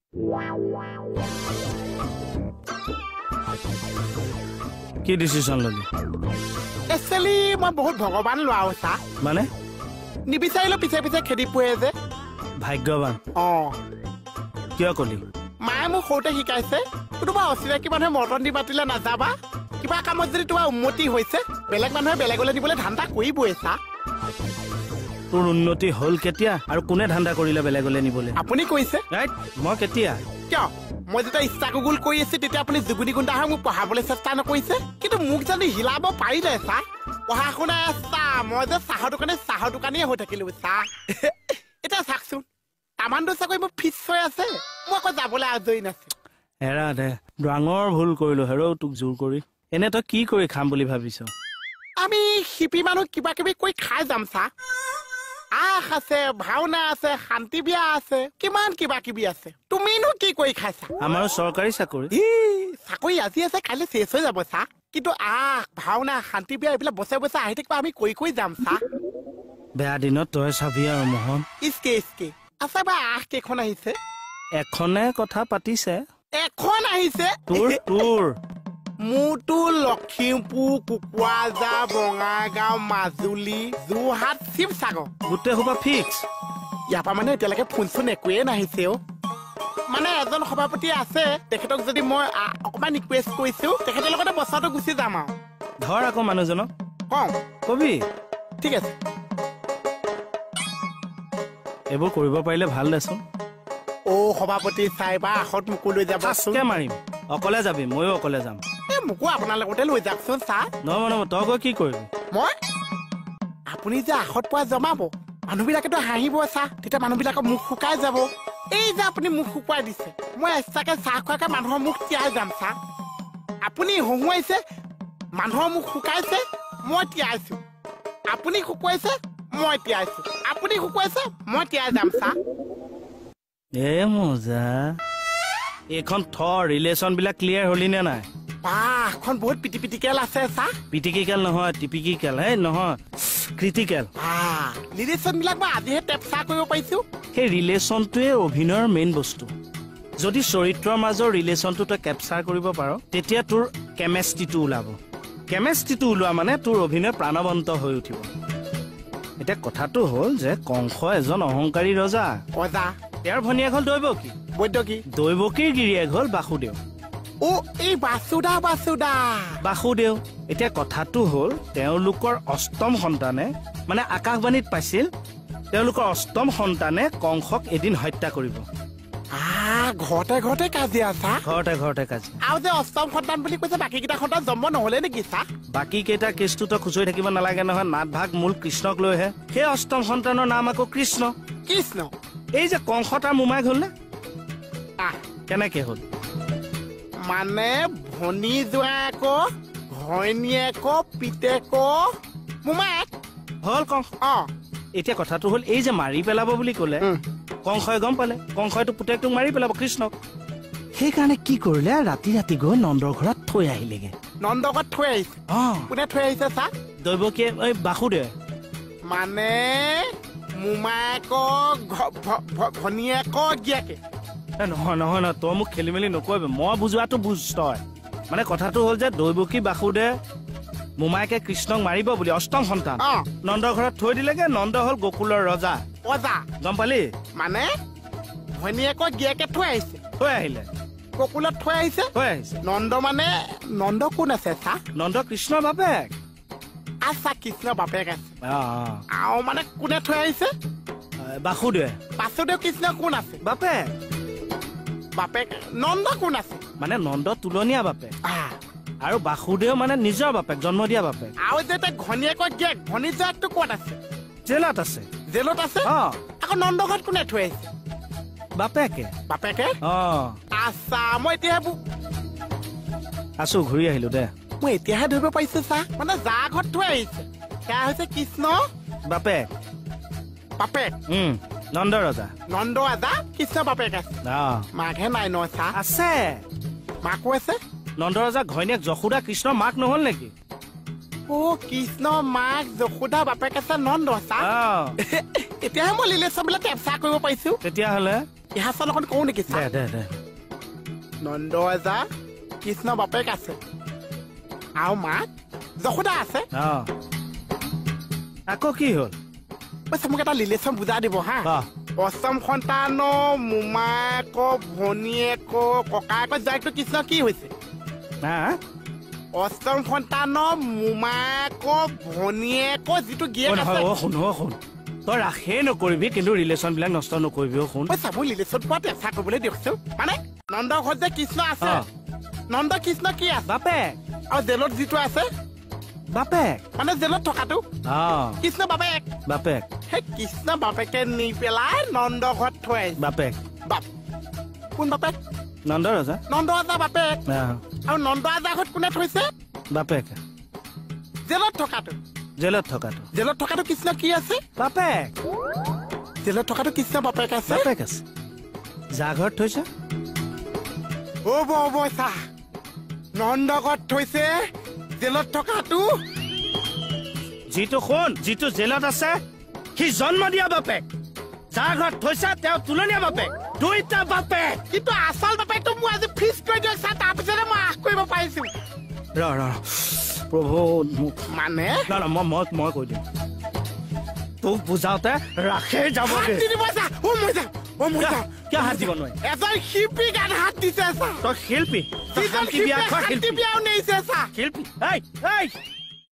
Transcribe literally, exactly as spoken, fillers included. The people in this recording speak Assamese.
কি ডিসিশন ললি একচুয়ালি মই বহুত ভগৱান লোৱা হৈছা মানে নিবিচাৰিলো পিছে পিছে খেদি পুৱে যে ভাগ্যৱান অ কিয় কলি মায়ে মোক সৰুতে শিকাইছে কোনোবা অচিনাকি মানুহে মটন দি পাতিলে নাযাবা কিবা কামত যদি তোমাৰ উন্নতি হৈছে বেলেগ মানুহে বেলেগলৈ দিবলৈ ধান্দা কৰিবই চা তোৰ উন্নতি হল কেতিয়া আৰু কোনে ধান্দা কৰিলে বেলেগলৈ নিবলৈ আপুনি কৈছে ৰাইট মই কেতিয়া কিয় মই যেতিয়া ইচ্ছা গুগুল কৰি আছো তেতিয়া আপুনি যুগুনি গুণ্ডা হৈ মোক পঢ়াবলৈ চেষ্টা নকৰিছে কিন্তু মোক যদি হিলাব পাৰিলে চা পঢ়া শুনা চা মই যে চাহৰ দোকানে চাহৰ দোকানেই হৈ থাকিলো চা এতিয়া চাকচোন তামানটো চাকৰি মোৰ ফিক্স হৈ আছে মই আকৌ যাবলৈ আজৰি নাছিল হেৰা দে ডাঙৰ ভুল কৰিলো হেৰ তোক জোৰ কৰি এনে তই কি কৰি খাম বুলি ভাবিছ আমি শিপি মানুহ কিবা কিবি কৰি খাই যাম চা আখ আছে ভাওনা আছে শান্তি বিয়া আছে কিমান কিবা কিবি আছে তুমিনো কি কৰি খাইছা আমাৰো চৰকাৰী চাকৰি চাকৰি আজি আছে কাইলৈ শেষ হৈ যাব চা কিন্তু আখ ভাওনা শান্তি বিয়া এইবিলাক বছৰে বছৰে আহি থাকিবা আমি কৰি কৰি যাম চা বেয়া দিনত তই চাবি আৰু মোহন ইচকে ইচকে আছে বা আখ কেইখন আহিছে এখনে কথা পাতিছে এখন আহিছে তোৰ তোৰ মোৰতো লখিমপুৰ কুকুৰাঝাৰ বঙাইগাঁও মাজুলী যোৰহাট শিৱসাগৰ গোটেই সোপা ফিক্স ইয়াৰ পৰা মানে এতিয়ালৈকে ফোন চোন একোৱে নাহিছে অ মানে এজন সভাপতি আছে তেখেতক যদি মই অকমান ৰিকুৱেষ্ট কৰিছো তেখেতৰ লগতে বছৰটো গুচি যাম আৰু ধৰ আকৌ মানুহজনক কওঁ কবি ঠিক আছে এইবোৰ কৰিব পাৰিলে ভাল দেচোন অ সভাপতি চাইবা আখত মোকো লৈ যাবচোন মাৰিম অকলে যাবি ময়ো অকলে যাম এই মোকো আপোনাৰ লগতে লৈ যাওকচোন চা নহব নহব তই গৈ কি কৰিবি মই আপুনি যে আখত পোৱা জমাব মানুহবিলাকেতো হাঁহিব চা তেতিয়া মানুহবিলাকৰ মুখ শুকাই যাব এই যে আপুনি মুখ শুকুৱাই দিছে মই এক্সট্ৰাকে চাহ খোৱাকে মানুহৰ মুখ তিয়াই যাম চা আপুনি হহুৱাইছে মানুহৰ মুখ শুকাইছে মই তিয়াইছো আপুনি শুকুৱাইছে মই তিয়াইছো আপুনি শুকুৱাইছে মই তিয়াই যাম চা এ মজা এইখন থ ৰিলেশ্যন বিলাক ক্লিয়াৰ হলি নে নাই বাহ এখন বহুত পিটি পিটিকেল আছে চা পিটিকিকেল নহয় টিপিকিকেল হে নহয় ক্ৰিটিকেল ৰিলেশ্যন বিলাক মই আজিহে টেপচা কৰিব পাৰিছো সেই ৰিলেশ্যনটোৱে অভিনয়ৰ মেইন বস্তু যদি চৰিত্ৰৰ মাজৰ ৰিলেশ্যনটো তই কেপচাৰ কৰিব পাৰ তেতিয়া তোৰ কেমেষ্ট্ৰিটো ওলাব কেমেষ্ট্ৰিটো ওলোৱা মানে তোৰ অভিনয় প্ৰাণৱন্ত হৈ উঠিব এতিয়া কথাটো হ'ল যে কংস এজন অহংকাৰী ৰজা ৰজা তেওঁৰ ভনীয়েক হ'ল দৈৱকী বৈদ্যকী দৈৱকীৰ গিৰিয়েক হ'ল বাসুদেৱ অ এই বাসুদা বাসুদা বাসুদেৱ এতিয়া কথাটো হ'ল তেওঁলোকৰ অষ্টম সন্তানে মানে আকাশবাণীত পাইছিল তেওঁলোকৰ অষ্টম সন্তানে কংসক এদিন হত্যা কৰিব ঘৰতে ঘৰতে কাজিয়া চা ঘৰতে ঘৰতে কাজিয়া আৰু যে অষ্টম সন্তান বুলি কৈছে বাকী কেইটা সন্তান জন্ম নহলে নেকি চা বাকী কেইটা কেছটো তই খুচৰি থাকিব নালাগে নহয় নাট ভাগ মূল কৃষ্ণক লৈহে সেই অষ্টম সন্তানৰ নাম আকৌ কৃষ্ণ কৃষ্ণ এই যে কংস তাৰ মোমাইক হ'ল নে কেনেকে হ'ল মানে ভনী জোৱায়েক ঘৈণীয়েক পিতেক মোমাইক হ'ল কংস অ এতিয়া কথাটো হ'ল এই যে মাৰি পেলাব বুলি ক'লে কংসই গম পালে কংসইতো পুতেকটোক মাৰি পেলাব কৃষ্ণক সেইকাৰণে কি কৰিলে ৰাতি ৰাতি গৈ নন্দৰ ঘৰত থৈ আহিলেগে নন্দৰ ঘৰত থৈ আহিছে কোনে থৈ আহিছে চা দৈৱকীয়ে এই বাসুদেৱ মানে মোমায়েক ভনীয়েক গিয়াকে নহয় নহয় নহয় তই মোক খেলি মেলি নকৰিবি মই বুজোৱাটো বুজ তই মানে কথাটো হ'ল যে দৈৱকী বাসুদেৱ মোমায়েকে কৃষ্ণক মাৰিব বুলি অষ্টম সন্তান নন্দৰ ঘৰত থৈ দিলেগে নন্দ হ'ল গোকুলৰ ৰজা ৰজা গম পালি মানে ভনীয়েক গিয়াকে থৈ আহিছে থৈ আহিলে গোকুলত থৈ আহিছে থৈ আহিছে নন্দ মানে নন্দ কোন আছে চা নন্দ কৃষ্ণৰ বাপেক আচ্ছা কৃষ্ণ বাপেক আছে আৰু মানে কোনে থৈ আহিছে বাসুদেৱ বাসুদেৱ কৃষ্ণ কোন আছে বাপেক বাপেক নন্দ কোন আছে মানে নন্দ তুলনীয়া বাপেক আৰু বাসুদেৱ মানে নিজৰ বাপেক জন্ম দিয়া বাপেক আৰু যে ঘনীয়েক গিয়েক ভনী জোৱাকটো ক'ত আছে জেলত আছে জেলত আছে আকৌ নন্দ ঘৰত কোনে থৈ আহিছে বাপেকে বাপেকে অ আচ্ছা মই এতিয়াহে আছো ঘূৰি আহিলো দে মই এতিয়াহে ধৰিব পাৰিছো চা মানে যা ঘৰত থৈ আহিছে সেয়া হৈছে কৃষ্ণ বাপেক বাপেক উম নন্দ ৰজা নন্দ ৰজা কৃষ্ণ বাপেক আছে মাকহে নাই ন চা আছে মাকো আছে নন্দ ৰজা ঘৈণীয়েক যশোদা কৃষ্ণৰ মাক নহল নেকি অ কৃষ্ণ মাক যশোদা বাপেক আছে নন্দ চা এতিয়াহে মই ৰিলেশ্যন বিলাক কেপচাৰ কৰিব পাৰিছো তেতিয়াহ'লে ইহাচৰ লগত কওঁ নেকি দে ছাৰ দে দে নন্দ ৰজা কৃষ্ণ বাপেক আছে আৰু মাক যশোদা আছে অ আকৌ কি হ'ল পইচা মোক এটা ৰিলেশ্যন বুজাই দিব হা ক অষ্টম সন্তানৰ মোমায়েক ভনীয়েক ককায়েক জাইকটো কৃষ্ণ কি হৈছে হা অষ্টম সন্তানৰ মোমায়েক ভনীয়েক যিটো গিয়েক শুন আছে অ শুন অ শুন তই ৰাখেই নকৰিবি কিন্তু ৰিলেশ্যন বিলাক নষ্ট নকৰিবি অ শুন পইচা মোৰ ৰিলেশ্যন পোৱা চেষ্টা কৰিবলৈ দিয়কচোন মানে নন্দ ঘৰত যে কৃষ্ণ আছে অ। নন্দ কৃষ্ণ কি আছে বাপেক আৰু জেলত যিটো আছে বাপেক মানে জেলত থকাটো অ কৃষ্ণ বাপেক বাপেক সেই কৃষ্ণ বাপেকে নি পেলাই নন্দ ঘৰত থৈ আহিছে বাপেক বাপ কোন বাপেক নন্দ ৰজা নন্দ ৰজা বাপেক অ আৰু নন্দ ৰজা ঘৰত কোনে থৈছে বাপেক জেলত থকাটো জেলত থকাটো জেলত থকাটো কৃষ্ণ কি আছে বাপেক জেলত থকাটো কৃষ্ণ বাপেক আছে বাপেক আছে যাৰ ঘৰত থৈছে অ বৌ চা নন্দ ঘৰত থৈছে জেলত থকাটো যিটো শুন যিটো জেলত আছে সি জন্ম দিয়া বাপেক যাৰ ঘৰত থৈছে তেওঁ তুলনীয়া বাপেক দুইটা বাপেক কিন্তু আচল বাপেকটো মই আজি ফিক্স কৰি দিয়ক ছাৰ তাৰপিছতে মই আশ কৰিব পাৰিছো ৰ ৰ প্ৰভু মোক মানে না না মই মই মই কৈ দিম তোক বুজাওতে ৰাখে যাবগে হাত দি দিব ছাৰ অ মই যাম অ মই যাম কিয় হাত দিব নোৱাৰি এজন শিল্পী গান হাত দিছে ছাৰ তই শিল্পী তই যিজন শান্তি বিয়া শিল্পীয়ে খোৱা শান্তি শিল্পী বিয়াও নেইছে ছাৰ শিল্পী এই এই